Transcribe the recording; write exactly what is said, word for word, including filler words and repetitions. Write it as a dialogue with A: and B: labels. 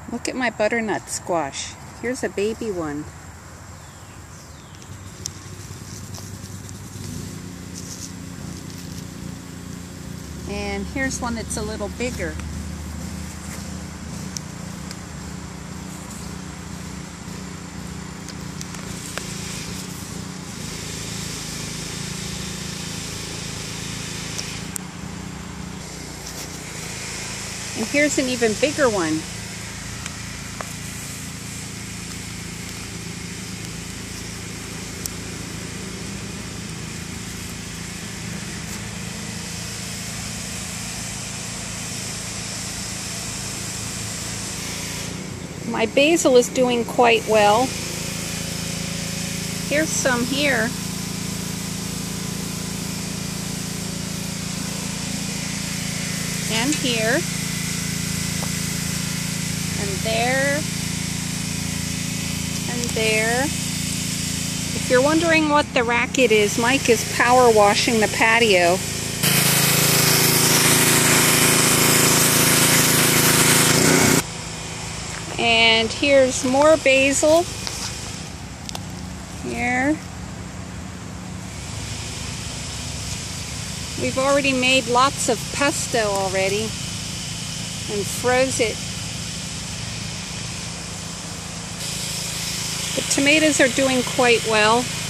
A: Look at my butternut squash. Here's a baby one. And here's one that's a little bigger. And here's an even bigger one. My basil is doing quite well. Here's some here. And here. And there. And there. If you're wondering what the racket is, Mike is power washing the patio. And here's more basil. Here. We've already made lots of pesto already and froze it. The tomatoes are doing quite well.